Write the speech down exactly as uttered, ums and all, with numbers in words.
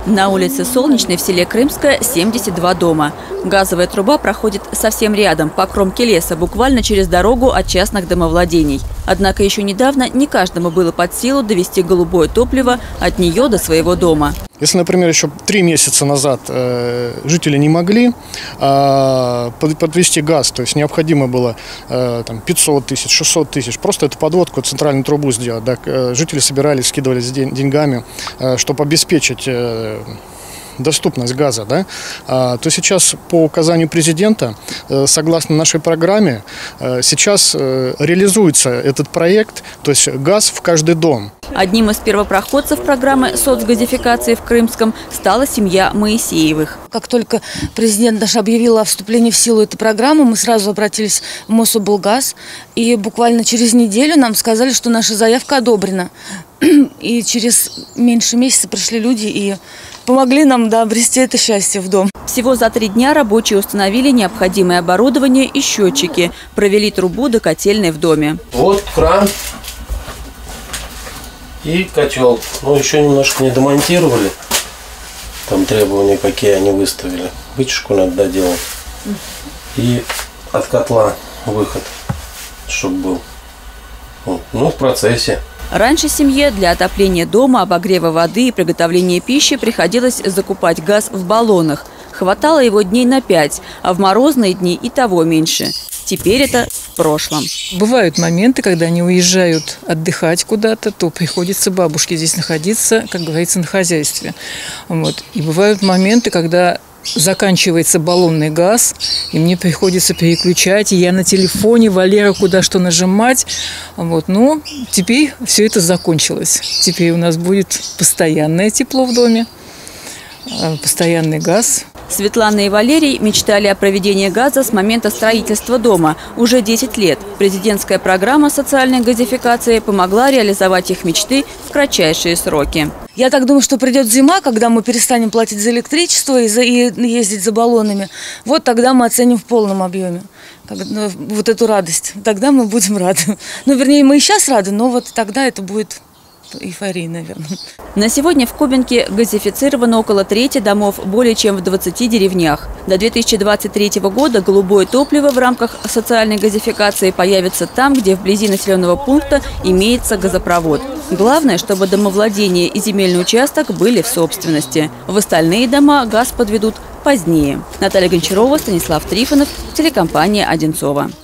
На улице Солнечной в селе Крымское семьдесят два дома. Газовая труба проходит совсем рядом, по кромке леса, буквально через дорогу от частных домовладений. Однако еще недавно не каждому было под силу довести голубое топливо от нее до своего дома. Если, например, еще три месяца назад э, жители не могли э, подвести газ, то есть необходимо было э, там, пятьсот тысяч, шестьсот тысяч, просто эту подводку, центральную трубу сделать. Да, э, жители собирались, скидывались день, деньгами, э, чтобы обеспечить э, доступность газа, да, а, то сейчас по указанию президента, э, согласно нашей программе, э, сейчас э, реализуется этот проект, то есть газ в каждый дом. Одним из первопроходцев программы соцгазификации в Крымском стала семья Моисеевых. Как только президент наш объявил о вступлении в силу этой программы, мы сразу обратились в Мособлгаз, и буквально через неделю нам сказали, что наша заявка одобрена. И через меньше месяца пришли люди и помогли нам, да, обрести это счастье в дом. Всего за три дня рабочие установили необходимое оборудование и счетчики, провели трубу до котельной в доме. Вот кран и котел. Ну, еще немножко не домонтировали. Там требования какие они выставили. Вытяжку надо доделать. И от котла выход, чтобы был. Вот. Ну, в процессе. Раньше семье для отопления дома, обогрева воды и приготовления пищи приходилось закупать газ в баллонах. Хватало его дней на пять, а в морозные дни и того меньше. Теперь это в прошлом. Бывают моменты, когда они уезжают отдыхать куда-то, то приходится бабушке здесь находиться, как говорится, на хозяйстве. Вот. И бывают моменты, когда заканчивается баллонный газ, и мне приходится переключать, и я на телефоне, Валера, куда что нажимать. Вот. Но теперь все это закончилось. Теперь у нас будет постоянное тепло в доме, постоянный газ. Светлана и Валерий мечтали о проведении газа с момента строительства дома уже десять лет. Президентская программа социальной газификации помогла реализовать их мечты в кратчайшие сроки. Я так думаю, что придет зима, когда мы перестанем платить за электричество и, за, и ездить за баллонами. Вот тогда мы оценим в полном объеме как, ну, вот эту радость. Тогда мы будем рады. Ну, вернее, мы и сейчас рады, но вот тогда это будет эйфория, наверное. На сегодня в Кубинке газифицировано около трети домов более чем в двадцати деревнях. До две тысячи двадцать третьего года голубое топливо в рамках социальной газификации появится там, где вблизи населенного пункта имеется газопровод. Главное, чтобы домовладение и земельный участок были в собственности. В остальные дома газ подведут позднее. Наталья Гончарова, Станислав Трифонов, телекомпания «Одинцово».